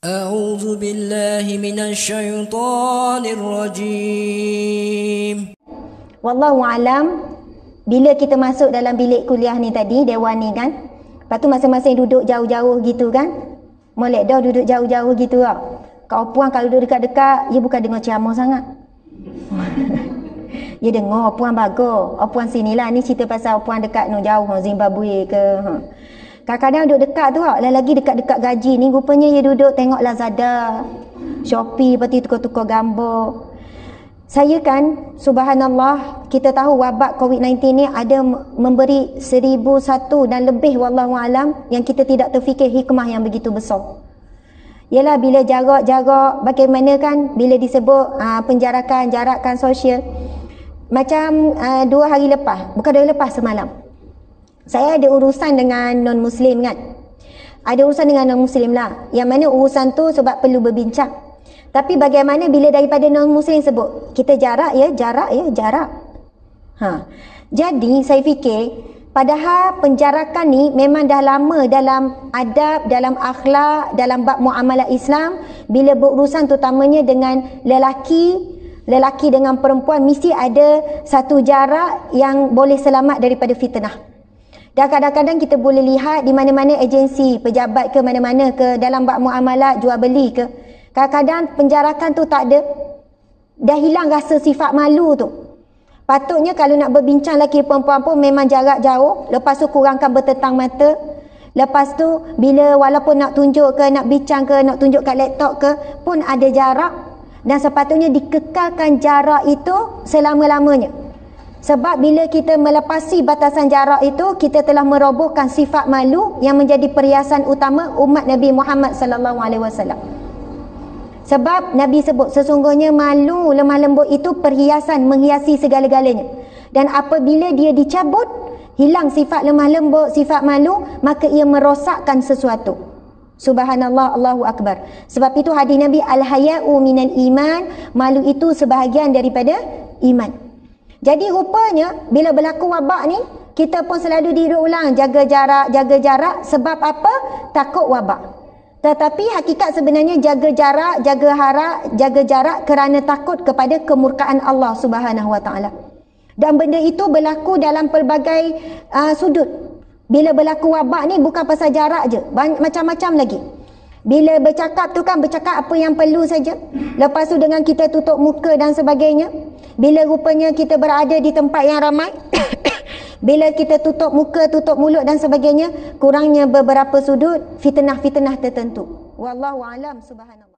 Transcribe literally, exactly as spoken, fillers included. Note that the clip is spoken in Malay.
أعوذ بالله من الشيطان الرجيم. Wallahu alam. Bila kita masuk dalam bilik kuliah ni tadi, dewan ni kan, lepas tu masing-masing duduk jauh-jauh gitu kan, molek dah duduk jauh-jauh gitu lah. Kau puan kalau duduk dekat-dekat, dia bukan dengar ceramah sangat. Dia dengar puan bagus. Puan sinilah, ni cerita pasal puan dekat no jauh Zimbabwe ke. Ha. Kadang-kadang duduk dekat tu lah, lagi dekat-dekat gaji ni, rupanya dia duduk tengok Lazada, Shopee, lepas tu tukar-tukar gambar. Saya kan, subhanallah, kita tahu wabak covid sembilan belas ni ada memberi seribu satu dan lebih wallahualam yang kita tidak terfikir hikmah yang begitu besar. Ialah bila jarak-jarak, bagaimana kan bila disebut aa, penjarakan, jarakan sosial. Macam aa, dua hari lepas, bukan dua hari lepas, semalam. Saya ada urusan dengan non-Muslim kan. Ada urusan dengan non-Muslim lah. Yang mana urusan tu sebab perlu berbincang. Tapi bagaimana bila daripada non-Muslim sebut, kita jarak ya, jarak ya, jarak. Ha. Jadi saya fikir, padahal penjarakan ni memang dah lama dalam adab, dalam akhlak, dalam bab muamalah Islam. Bila berurusan terutamanya dengan lelaki, lelaki dengan perempuan, mesti ada satu jarak yang boleh selamat daripada fitnah. Dan kadang-kadang kita boleh lihat di mana-mana agensi, pejabat ke mana-mana ke, dalam bab muamalat, jual beli ke, kadang-kadang penjarakan tu tak ada. Dah hilang rasa sifat malu tu. Patutnya kalau nak berbincang lelaki perempuan pun memang jarak jauh. Lepas tu kurangkan bertetang mata. Lepas tu bila walaupun nak tunjuk ke, nak bincang ke, nak tunjuk kat laptop ke, pun ada jarak. Dan sepatutnya dikekalkan jarak itu selama-lamanya. Sebab bila kita melepasi batasan jarak itu, kita telah merobohkan sifat malu yang menjadi perhiasan utama umat Nabi Muhammad sallallahu alaihi wasallam. Sebab Nabi sebut sesungguhnya malu, lemah lembut itu perhiasan menghiasi segala-galanya. Dan apabila dia dicabut, hilang sifat lemah lembut, sifat malu, maka ia merosakkan sesuatu. Subhanallah, Allahu Akbar. Sebab itu hadis Nabi, al-haya'u minal iman, malu itu sebahagian daripada iman. Jadi rupanya bila berlaku wabak ni, kita pun selalu diulang jaga jarak, jaga jarak. Sebab apa? Takut wabak. Tetapi hakikat sebenarnya jaga jarak, jaga harap, jaga jarak kerana takut kepada kemurkaan Allah Subhanahu Wa Taala. Dan benda itu berlaku dalam pelbagai uh, sudut. Bila berlaku wabak ni bukan pasal jarak je, macam-macam lagi. Bila bercakap tu kan bercakap apa yang perlu saja. Lepas tu dengan kita tutup muka dan sebagainya. Bila rupanya kita berada di tempat yang ramai, bila kita tutup muka, tutup mulut dan sebagainya, kurangnya beberapa sudut fitnah-fitnah tertentu. Wallahu alam, subhanallah.